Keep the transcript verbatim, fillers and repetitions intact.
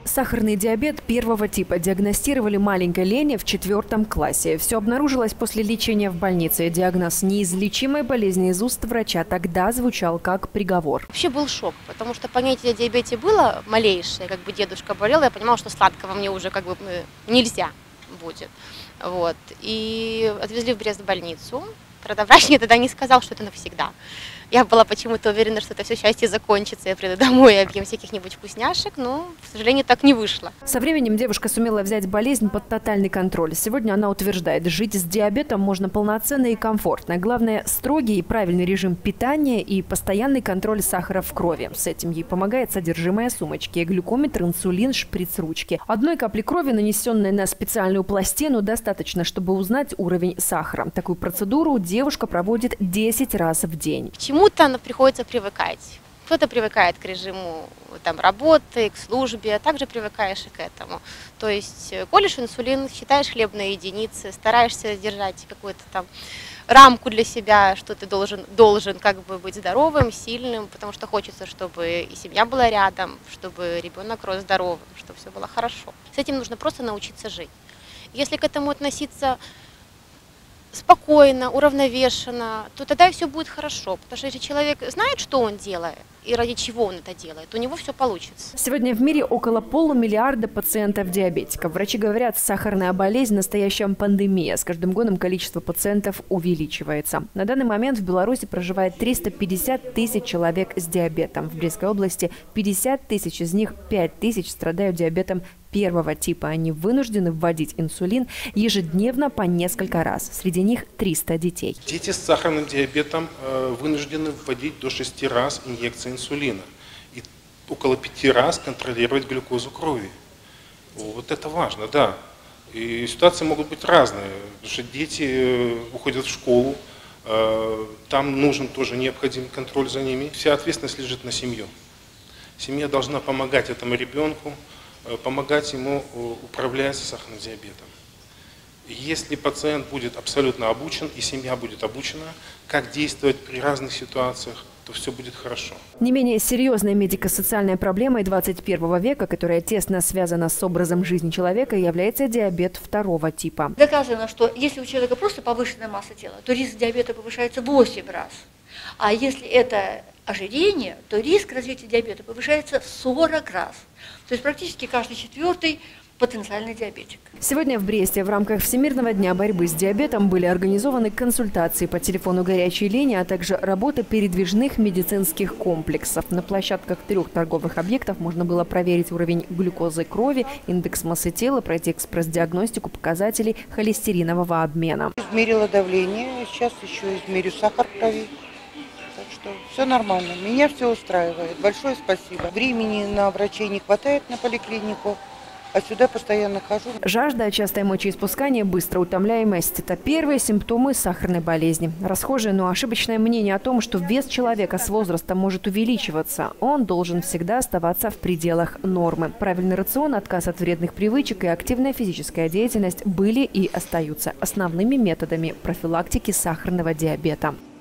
Сахарный диабет первого типа диагностировали маленькой Лене в четвертом классе. Все обнаружилось после лечения в больнице. Диагноз неизлечимой болезни из уст врача тогда звучал как приговор. Вообще был шок, потому что понятие о диабете было малейшее. Как бы дедушка болел, я понимала, что сладкого мне уже как бы нельзя будет. Вот. И отвезли в Брест в больницу. Правда, врач мне тогда не сказал, что это навсегда. Я была почему-то уверена, что это все счастье закончится, я приду домой и объем всяких-нибудь вкусняшек, но, к сожалению, так не вышло. Со временем девушка сумела взять болезнь под тотальный контроль. Сегодня она утверждает, жить с диабетом можно полноценно и комфортно. Главное – строгий и правильный режим питания и постоянный контроль сахара в крови. С этим ей помогает содержимое сумочки, глюкометр, инсулин, шприц ручки. Одной капли крови, нанесенной на специальную пластину, достаточно, чтобы узнать уровень сахара. Такую процедуру девушка проводит десять раз в день. К чему-то приходится привыкать. Кто-то привыкает к режиму там, работы, к службе, а также привыкаешь и к этому. То есть колешь инсулин, считаешь хлебные единицы, стараешься держать какую-то там рамку для себя, что ты должен, должен как бы быть здоровым, сильным, потому что хочется, чтобы и семья была рядом, чтобы ребенок рос здоровым, чтобы все было хорошо. С этим нужно просто научиться жить. Если к этому относиться спокойно, уравновешенно, то тогда и все будет хорошо. Потому что если человек знает, что он делает и ради чего он это делает, у него все получится. Сегодня в мире около полумиллиарда пациентов-диабетиков. Врачи говорят, сахарная болезнь – настоящая пандемия. С каждым годом количество пациентов увеличивается. На данный момент в Беларуси проживает триста пятьдесят тысяч человек с диабетом. В Брестской области пятьдесят тысяч, из них пять тысяч страдают диабетом первого типа. Они вынуждены вводить инсулин ежедневно по несколько раз. Среди них триста детей. Дети с сахарным диабетом э, вынуждены вводить до шести раз инъекции инсулина и около пяти раз контролировать глюкозу крови. Вот это важно, да. И ситуации могут быть разные, потому что дети уходят в школу, э, там нужен тоже необходимый контроль за ними. Вся ответственность лежит на семью. Семья должна помогать этому ребенку, помогать ему управлять сахарным диабетом. Если пациент будет абсолютно обучен и семья будет обучена, как действовать при разных ситуациях, то все будет хорошо. Не менее серьезной медико-социальной проблемой двадцать первого века, которая тесно связана с образом жизни человека, является диабет второго типа. Доказано, что если у человека просто повышенная масса тела, то риск диабета повышается в восемь раз. А если это ожирение, то риск развития диабета повышается в сорок раз. То есть практически каждый четвертый потенциальный диабетик. Сегодня в Бресте в рамках Всемирного дня борьбы с диабетом были организованы консультации по телефону горячей линии, а также работа передвижных медицинских комплексов. На площадках трех торговых объектов можно было проверить уровень глюкозы крови, индекс массы тела, пройти экспресс-диагностику показателей холестеринового обмена. Измерила давление, сейчас еще измерю сахар в крови. Так что все нормально, меня все устраивает. Большое спасибо. Времени на врачей не хватает на поликлинику, а сюда постоянно хожу. Жажда, частое мочеиспускание, быстрая утомляемость – это первые симптомы сахарной болезни. Расхожее, но ошибочное мнение о том, что вес человека с возрастом может увеличиваться. Он должен всегда оставаться в пределах нормы. Правильный рацион, отказ от вредных привычек и активная физическая деятельность были и остаются основными методами профилактики сахарного диабета.